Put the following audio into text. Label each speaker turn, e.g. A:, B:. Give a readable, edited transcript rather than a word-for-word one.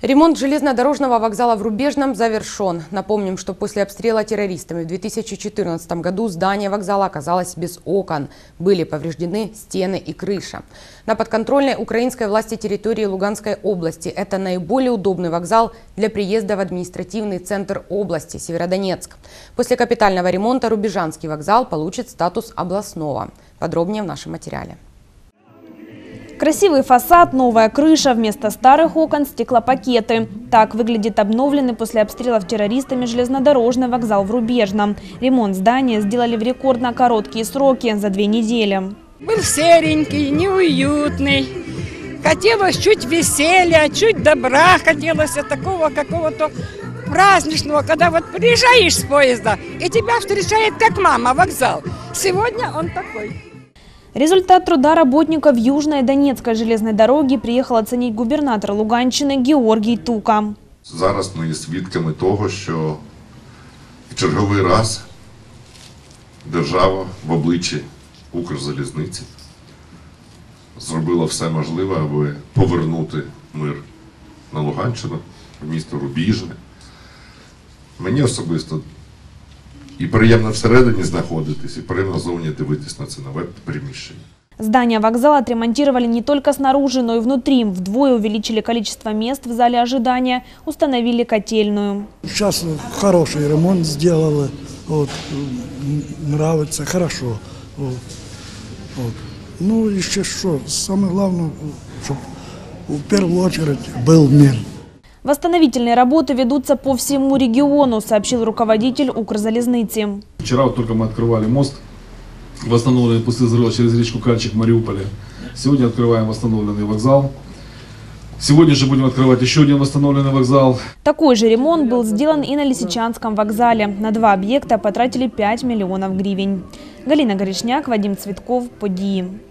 A: Ремонт железнодорожного вокзала в Рубежном завершен. Напомним, что после обстрела террористами в 2014 году здание вокзала оказалось без окон. Были повреждены стены и крыша. На подконтрольной украинской власти территории Луганской области это наиболее удобный вокзал для приезда в административный центр области Северодонецк. После капитального ремонта Рубежанский вокзал получит статус областного. Подробнее в нашем материале.
B: Красивый фасад, новая крыша, вместо старых окон стеклопакеты. Так выглядит обновленный после обстрелов террористами железнодорожный вокзал в Рубежном. Ремонт здания сделали в рекордно короткие сроки – за 2 недели.
C: Был серенький, неуютный. Хотелось чуть веселья, чуть добра, хотелось такого какого-то праздничного, когда вот приезжаешь с поезда и тебя встречает как мама вокзал. Сегодня он такой.
B: Результат труда работников Южной Донецкой железной дороги приехал оценить губернатор Луганщини Георгій Тука.
D: Зараз ми є свідками того, що в черговий раз держава в обличчі Укрзалізниці зробила все можливе, аби повернути мир на Луганщину, в місто Рубіжне. Мені особисто і приємно всередині знаходитись, і приємно зовні дивитись на це нове приміщення.
B: Здание вокзала отремонтировали не только снаружи, но и внутри. Вдвое увеличили количество мест в зале ожидания, установили котельную.
E: Сейчас хороший ремонт сделали, вот, нравится, хорошо. Вот. Ну, еще что, самое главное, чтобы в первую очередь был мир.
B: Восстановительные работы ведутся по всему региону, сообщил руководитель Укрзалізниці.
F: Вчера вот только мы открывали мост, восстановленный после взрыва через речку Кальчик в Мариуполе. Сегодня открываем восстановленный вокзал. Сегодня же будем открывать еще один восстановленный вокзал.
B: Такой же ремонт был сделан и на Лисичанском вокзале. На 2 объекта потратили 5 миллионов гривен. Галина Горішняк, Вадим Цветков, Події.